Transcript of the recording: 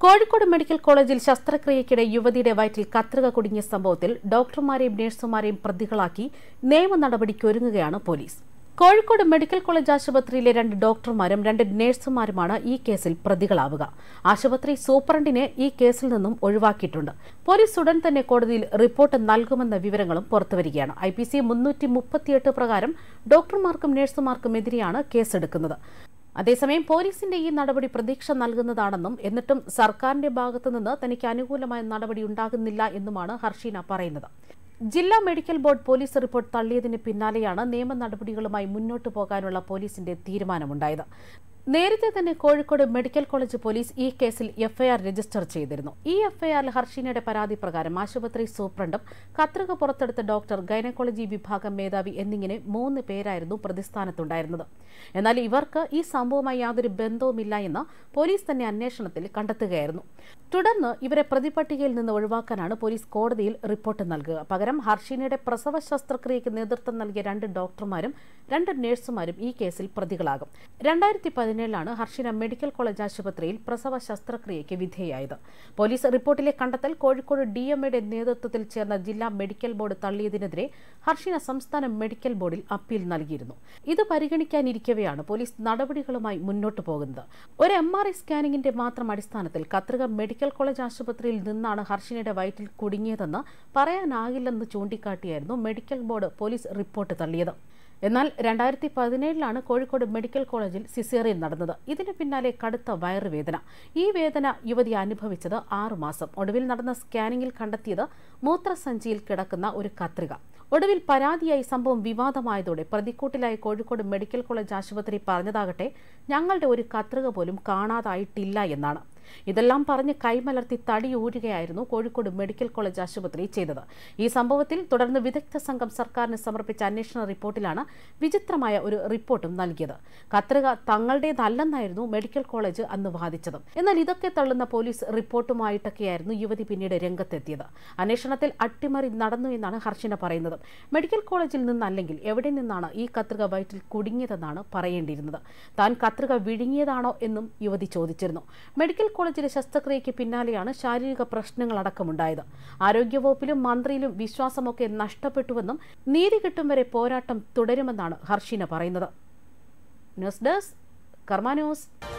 Kozhikode medical കോളേജിൽ ശസ്ത്രക്രിയയ്ക്കിടെ യുവതിയുടെ വയറ്റിൽ കത്രിക കുടുങ്ങിയ സംഭവത്തിൽ ഡോക്ടർമാരെയും നഴ്സുമാരെയും പ്രതികളാക്കി നിയമ നടപടിക്കൊരുങ്ങുകയാണ് പോലീസ്. കോഴിക്കോട് മെഡിക്കൽ കോളേജ് ആശുപത്രിയിലെ 2 ഡോക്ടർമാരും 2 നഴ്സുമാരുമാണ് ഈ കേസിൽ പ്രതികളാവുക. ആശുപത്രി സൂപ്രണ്ടിനെ ഈ കേസിൽ നിന്നും ഒഴിവാക്കിയിട്ടുണ്ട്. പോലീസ് ഉടൻ തന്നെ കോടതിയിൽ റിപ്പോർട്ട് നൽകുമെന്ന വിവരങ്ങളും പുറത്തുവരികയാണ്. IPC 338 പ്രകാരം ഡോക്ടർമാർക്കും നഴ്സുമാർക്കും എതിരെയാണ് കേസെടുക്കുന്നത്. അതേസമയം പോലീസിന്റെ ഈ നടപടി പ്രതീക്ഷ നൽകുന്നതാണെന്നും എന്നിട്ടും സർക്കാരിന്റെ ഭാഗത്തുനിന്ന് തനിക്ക് അനുകൂലമായ നടപടി ഉണ്ടാകുന്നില്ല എന്നുമാണ് ഹർഷീന പറയുന്നത്. ജില്ലാ മെഡിക്കൽ ബോർഡ് പോലീസ് റിപ്പോർട്ട് തള്ളിയതിന് പിന്നാലെയാണ് നിയമ നടപടികളുമായി മുന്നോട്ടു പോകാനുള്ള പോലീസിന്റെ തീരുമാനമുണ്ടായത്. നേരത്തെ തന്നെ കോഴിക്കോട് മെഡിക്കൽ കോളേജ് പോലീസ് ഈ കേസിൽ FIR രജിസ്റ്റർ ചെയ്തിരുന്നു. ഈ FIRൽ ഹർഷീനയുടെ പരാതി പ്രകാരം ആശുപത്രി സൂപ്രണ്ടും കത്രിക പുറത്തെടുത്ത ഡോക്ടർ, ഗൈനക്കോളജി വിഭാഗം മേധാവി എന്നിങ്ങനെ 3 പേരായിരുന്നു പ്രതിസ്ഥാനത്തുണ്ടായിരുന്നത്. എന്നാൽ ഇവർക്ക് ഈ സംഭവവുമായി യാതൊരു ബന്ധവുമില്ല എന്ന് പോലീസ് തന്നെ അന്വേഷണത്തിൽ കണ്ടെത്തുകയായിരുന്നു. തുടർന്ന് ഇവരെ പ്രതിപട്ടികയിൽ നിന്ന് ഒഴിവാക്കാനാണ് പോലീസ് കോടതിയിൽ റിപ്പോർട്ട് നൽകുക. പകരം ഹർഷീനയുടെ പ്രസവ ശസ്ത്രക്രിയയ്ക്ക് നേതൃത്വം നൽകിയ 2 ഡോക്ടർമാരും 2 നഴ്സുമാരും ഈ കേസിൽ പ്രതികളാകും. 2017ലാണ് ഹർഷീന മെഡിക്കൽ കോളേജ് ആശുപത്രിയിൽ പ്രസവ ശസ്ത്രക്രിയയ്ക്ക് വിധേയായത്. പോലീസ് റിപ്പോർട്ടിലെ കണ്ടെത്തൽ കോഴിക്കോട് DMAയുടെ നേതൃത്വത്തിൽ ചേർന്ന ജില്ലാ മെഡിക്കൽ ബോർഡ് തള്ളിയതിനെതിരെ ഹർഷീന സംസ്ഥാന മെഡിക്കൽ ബോർഡിൽ അപ്പീൽ നൽകിയിരുന്നു. ഇത് പരിഗണിക്കാനിരിക്കവെയാണ് പോലീസ് നടപടികളുമായി മുന്നോട്ടു പോകുന്നത്. ഒരു MRI സ്കാനിങ്ങിന്റെ മാത്രം അടിസ്ഥാനത്തിൽ കത്രിക മെഡിക്കൽ കോളേജ് ആശുപത്രിയിൽ നിന്നാണ് ഹർഷീനയുടെ വയറ്റിൽ കുടുങ്ങിയതെന്ന് പറയാനാകില്ലെന്ന് ചൂണ്ടിക്കാട്ടിയായിരുന്നു മെഡിക്കൽ ബോർഡ് പോലീസ് റിപ്പോർട്ട് തള്ളിയത്. എന്നാൽ 2017ലാണ് കോഴിക്കോട് മെഡിക്കൽ കോളേജിൽ സിസേറിയൻ നടന്നത്. ഇതിന് പിന്നാലെ കടുത്ത വയറുവേദന. ഈ വേദന യുവതി അനുഭവിച്ചത് 6 മാസം. ഒടുവിൽ നടന്ന സ്കാനിങ്ങിൽ കണ്ടെത്തിയത് മൂത്രസഞ്ചിയിൽ കിടക്കുന്ന ഒരു കത്രിക. ഒടുവിൽ പരാതിയായി സംഭവം വിവാദമായതോടെ പ്രതിക്കൂട്ടിലായ കോഴിക്കോട് മെഡിക്കൽ കോളേജ് ആശുപത്രി പറഞ്ഞതാകട്ടെ, ഞങ്ങളുടെ ഒരു കത്രിക പോലും കാണാതായിട്ടില്ല എന്നാണ്. ഇതെല്ലാം പറഞ്ഞ് കൈമലർത്തി തടിയൂരുകയായിരുന്നു കോഴിക്കോട് മെഡിക്കൽ കോളേജ് ആശുപത്രി ചെയ്തത്. ഈ സംഭവത്തിൽ തുടർന്ന് വിദഗ്ധ സംഘം സർക്കാരിന് സമർപ്പിച്ച അന്വേഷണ റിപ്പോർട്ടിലാണ് വിചിത്രമായ ഒരു റിപ്പോർട്ടും നൽകിയത്. കത്രിക തങ്ങളുടേതല്ലെന്നായിരുന്നു മെഡിക്കൽ കോളേജ് അന്ന് വാദിച്ചത്. എന്നാൽ ഇതൊക്കെ തള്ളുന്ന പോലീസ് റിപ്പോർട്ടുമായിട്ടൊക്കെയായിരുന്നു യുവതി പിന്നീട് രംഗത്തെത്തിയത്. അന്വേഷണത്തിൽ അട്ടിമറി നടന്നു എന്നാണ് ഹർഷീന പറയുന്നത്. മെഡിക്കൽ കോളേജിൽ നിന്നല്ലെങ്കിൽ എവിടെ നിന്നാണ് ഈ കത്രിക വയറ്റിൽ കുടുങ്ങിയതെന്നാണ് പറയേണ്ടിയിരുന്നത്. താൻ കത്രിക വിഴുങ്ങിയതാണോ എന്നും യുവതി ചോദിച്ചിരുന്നു. മെഡിക്കൽ കോളേജിലെ ശസ്ത്രക്രിയയ്ക്ക് പിന്നാലെയാണ് ശാരീരിക പ്രശ്നങ്ങളടക്കമുണ്ടായത്. ആരോഗ്യവകുപ്പിലും മന്ത്രിയിലും വിശ്വാസമൊക്കെ നഷ്ടപ്പെട്ടുവെന്നും നീതി കിട്ടും വരെ പോരാട്ടം തുടരുമെന്നാണ് ഹർഷീന പറയുന്നത്. News desk Karma news.